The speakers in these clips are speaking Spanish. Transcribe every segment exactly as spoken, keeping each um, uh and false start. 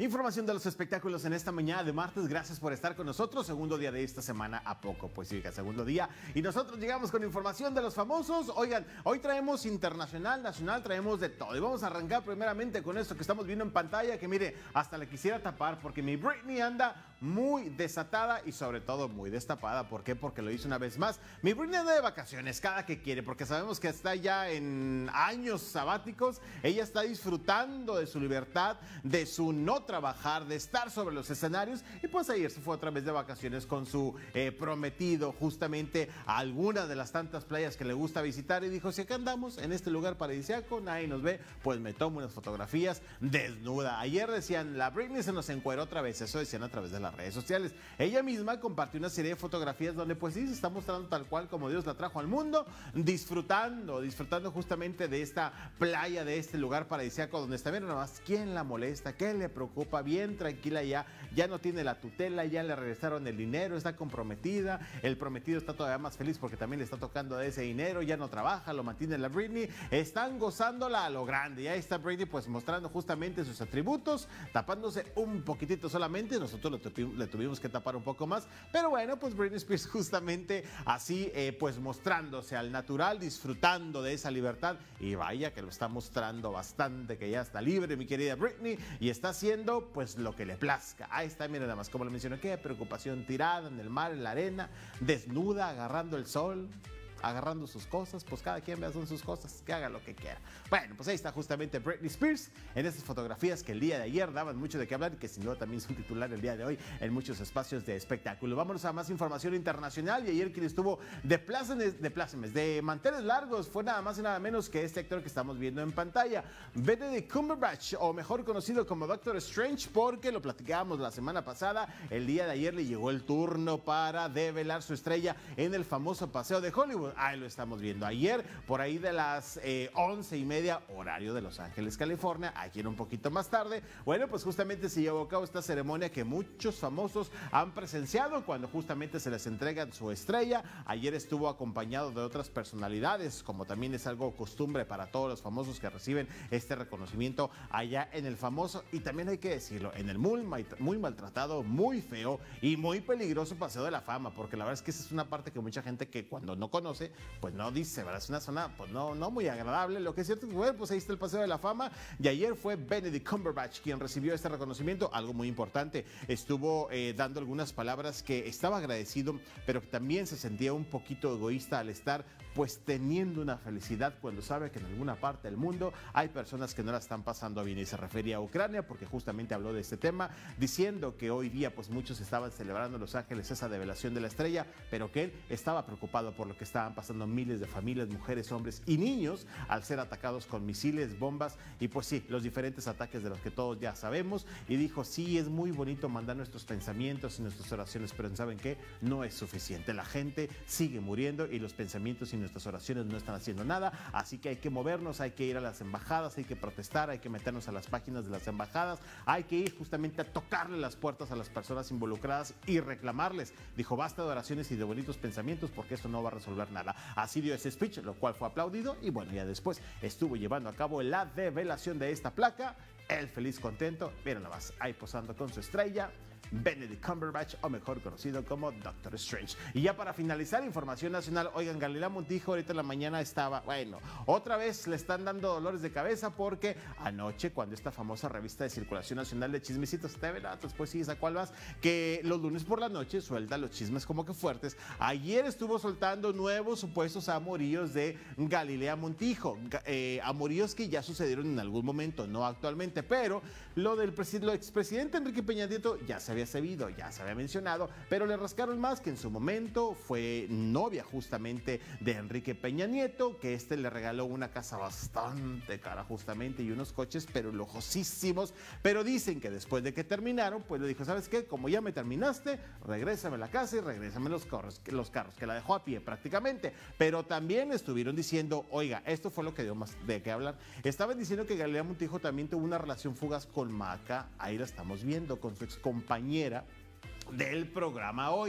Información de los espectáculos en esta mañana de martes. Gracias por estar con nosotros. Segundo día de esta semana a poco. Pues sí, segundo día. Y nosotros llegamos con información de los famosos. Oigan, hoy traemos internacional, nacional, traemos de todo. Y vamos a arrancar primeramente con esto que estamos viendo en pantalla, que mire, hasta le quisiera tapar porque mi Britney anda muy desatada y sobre todo muy destapada. ¿Por qué? Porque lo hizo una vez más. Mi Britney anda de vacaciones cada que quiere, porque sabemos que está ya en años sabáticos. Ella está disfrutando de su libertad, de su no trabajar, de estar sobre los escenarios, y pues ayer se fue otra vez de vacaciones con su eh, prometido justamente a alguna de las tantas playas que le gusta visitar, y dijo, si acá andamos en este lugar paradisíaco, nadie nos ve, pues me tomo unas fotografías desnuda. Ayer decían, la Britney se nos encueró otra vez, eso decían a través de las redes sociales. Ella misma compartió una serie de fotografías donde pues sí, se está mostrando tal cual como Dios la trajo al mundo, disfrutando, disfrutando justamente de esta playa, de este lugar paradisíaco donde está bien, nada más, ¿quién la molesta? ¿Qué le preocupa? Bien tranquila ya, ya no tiene la tutela, ya le regresaron el dinero, está comprometida, el prometido está todavía más feliz porque también le está tocando de ese dinero, ya no trabaja, lo mantiene la Britney, están gozándola a lo grande, ya está Britney pues mostrando justamente sus atributos, tapándose un poquitito solamente, nosotros le, le tuvimos que tapar un poco más, pero bueno, pues Britney Spears justamente así eh, pues mostrándose al natural, disfrutando de esa libertad, y vaya que lo está mostrando bastante, que ya está libre mi querida Britney, y está haciendo pues lo que le plazca. Ahí está, miren nada más como lo mencioné, qué preocupación, tirada en el mar, en la arena, desnuda, agarrando el sol, agarrando sus cosas, pues cada quien vea son sus cosas, que haga lo que quiera. Bueno, pues ahí está justamente Britney Spears en estas fotografías que el día de ayer daban mucho de qué hablar y que sin duda también son titular el día de hoy en muchos espacios de espectáculo. Vámonos a más información internacional, y ayer quien estuvo de plácemes, de plácemes, de manteles largos fue nada más y nada menos que este actor que estamos viendo en pantalla, Benedict Cumberbatch, o mejor conocido como Doctor Strange, porque lo platicábamos la semana pasada. El día de ayer le llegó el turno para develar su estrella en el famoso paseo de Hollywood. Ahí lo estamos viendo. Ayer, por ahí de las eh, once y media, horario de Los Ángeles, California, ayer un poquito más tarde, bueno, pues justamente se llevó a cabo esta ceremonia que muchos famosos han presenciado cuando justamente se les entrega su estrella. Ayer estuvo acompañado de otras personalidades, como también es algo costumbre para todos los famosos que reciben este reconocimiento allá en el famoso, y también hay que decirlo, en el muy, muy maltratado, muy feo y muy peligroso Paseo de la Fama, porque la verdad es que esa es una parte que mucha gente que cuando no conoce, pues no dice, ¿verdad? Es una zona pues no, no muy agradable. Lo que es cierto es que, bueno, pues ahí está el Paseo de la Fama, y ayer fue Benedict Cumberbatch quien recibió este reconocimiento, algo muy importante. Estuvo eh, dando algunas palabras que estaba agradecido, pero que también se sentía un poquito egoísta al estar pues teniendo una felicidad cuando sabe que en alguna parte del mundo hay personas que no la están pasando bien, y se refería a Ucrania porque justamente habló de este tema, diciendo que hoy día pues muchos estaban celebrando en Los Ángeles esa develación de la estrella, pero que él estaba preocupado por lo que estaban pasando miles de familias, mujeres, hombres y niños al ser atacados con misiles, bombas y pues sí, los diferentes ataques de los que todos ya sabemos, y dijo, sí, es muy bonito mandar nuestros pensamientos y nuestras oraciones, pero ¿saben qué? No es suficiente, la gente sigue muriendo y los pensamientos y nuestras oraciones no están haciendo nada, así que hay que movernos, hay que ir a las embajadas, hay que protestar, hay que meternos a las páginas de las embajadas, hay que ir justamente a tocarle las puertas a las personas involucradas y reclamarles. Dijo, basta de oraciones y de bonitos pensamientos porque esto no va a resolver nada. Así dio ese speech, lo cual fue aplaudido, y bueno, ya después estuvo llevando a cabo la develación de esta placa. Él feliz, contento, miren nada más, ahí posando con su estrella, Benedict Cumberbatch, o mejor conocido como Doctor Strange. Y ya para finalizar, información nacional. Oigan, Galilea Montijo ahorita en la mañana estaba, bueno, otra vez le están dando dolores de cabeza porque anoche, cuando esta famosa revista de circulación nacional de Chismecitos T V Datos, pues sí, ¿a cuál vas? Que los lunes por la noche suelta los chismes como que fuertes. Ayer estuvo soltando nuevos supuestos amoríos de Galilea Montijo, eh, amoríos que ya sucedieron en algún momento, no actualmente, pero lo del lo expresidente Enrique Peña Nieto ya se había sabido, ya se había mencionado, pero le rascaron más, que en su momento fue novia justamente de Enrique Peña Nieto, que este le regaló una casa bastante cara justamente y unos coches pero lujosísimos, pero dicen que después de que terminaron, pues le dijo, ¿sabes qué? Como ya me terminaste, regrésame la casa y regrésame los carros, los carros, que la dejó a pie prácticamente, pero también estuvieron diciendo, oiga, esto fue lo que dio más de qué hablar, estaban diciendo que Galilea Montijo también tuvo una relación fugaz con Maca, ahí la estamos viendo, con su ex compañera del programa Hoy.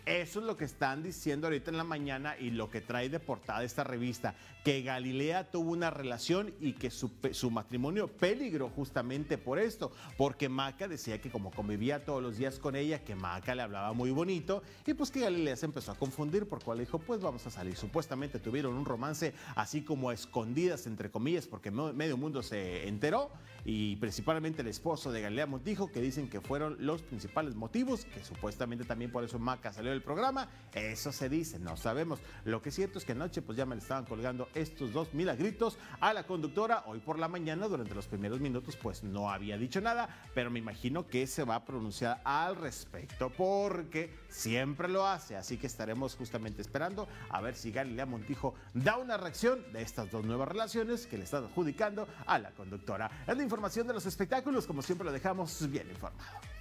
Eso es lo que están diciendo ahorita en la mañana y lo que trae de portada esta revista, que Galilea tuvo una relación y que su, su matrimonio peligró justamente por esto, porque Maca decía que como convivía todos los días con ella, que Maca le hablaba muy bonito y pues que Galilea se empezó a confundir, por cual dijo, pues vamos a salir. Supuestamente tuvieron un romance así como a escondidas, entre comillas, porque medio mundo se enteró, y principalmente el esposo de Galilea Montijo, que dicen que fueron los principales motivos, que supuestamente también por eso Maca salió del programa. Eso se dice, no sabemos. Lo que es cierto es que anoche pues ya me le estaban colgando estos dos milagritos a la conductora. Hoy por la mañana, durante los primeros minutos, pues no había dicho nada, pero me imagino que se va a pronunciar al respecto, porque siempre lo hace. Así que estaremos justamente esperando a ver si Galilea Montijo da una reacción de estas dos nuevas relaciones que le están adjudicando a la conductora. Es la información de los espectáculos, como siempre lo dejamos bien informado.